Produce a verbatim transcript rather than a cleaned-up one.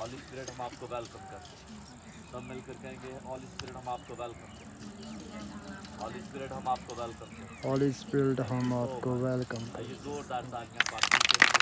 हॉली spirit हम आपको welcome करते हैं। सब मिलकर कहेंगे हॉली स्पिरिट हम आपको वेलकम करते हैं। हॉली स्पिरिट हम आपको वेलकम करते हैं। हॉली स्पिरिट हम Thank you so आपको much. वेलकम आइए करते जोरदार तालियां पार्टी के लिए